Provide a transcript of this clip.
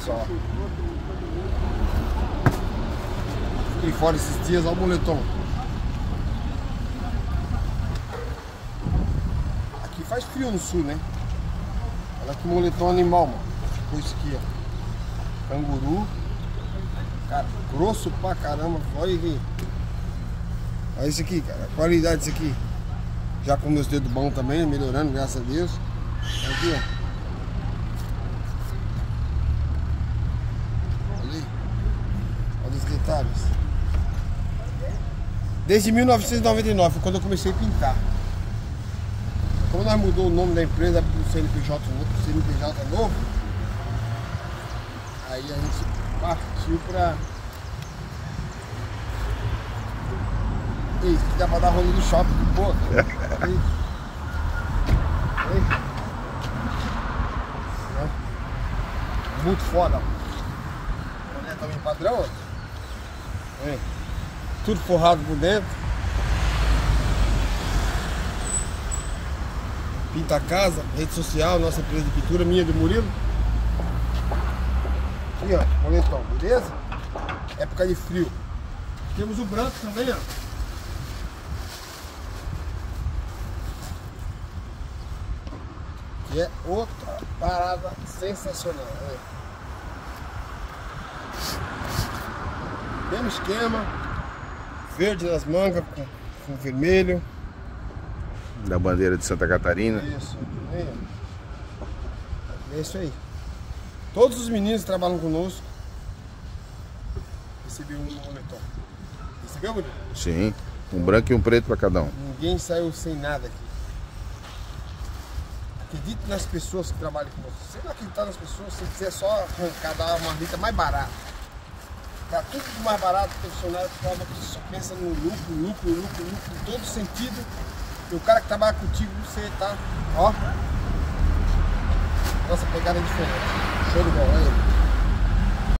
só. Fiquei fora esses dias, olha o moletom. Aqui faz frio no sul, né? Olha que moletom animal, mano. Ficou isso aqui, ó. Canguru. Cara, grosso pra caramba. Olha aqui. Olha isso aqui, cara. A qualidade disso aqui. Já com meus dedos bons também, melhorando, graças a Deus. Aqui, ó. Olha aí. Olha os detalhes. Desde 1999, foi quando eu comecei a pintar. Como nós mudou o nome da empresa pro CNPJ novo, aí a gente partiu pra... Isso, que dá pra dar rolê no shopping, pô. Aí. Muito foda. Olha também padrão, ó. Tudo forrado por dentro. Pinta a casa, rede social, nossa empresa de pintura, minha do Murilo. Aqui, ó, moletom, beleza? Época de frio. Temos o branco também, ó. Que é outra parada sensacional. Olha. Mesmo esquema. Verde nas mangas com vermelho. Da bandeira de Santa Catarina. Isso. É isso aí. Todos os meninos que trabalham conosco receberam um moletom. Recebeu, Murilo? Sim. Um branco e um preto para cada um. Ninguém saiu sem nada aqui. Acredite nas pessoas que trabalham com você. Você não acreditar nas pessoas, se quiser só arrancar, dar uma marmita mais barata. Tá tudo mais barato, profissional que só pensa no lucro, em todo sentido. E o cara que trabalha contigo, você tá, ó. Nossa pegada é diferente. Show de bola, olha aí.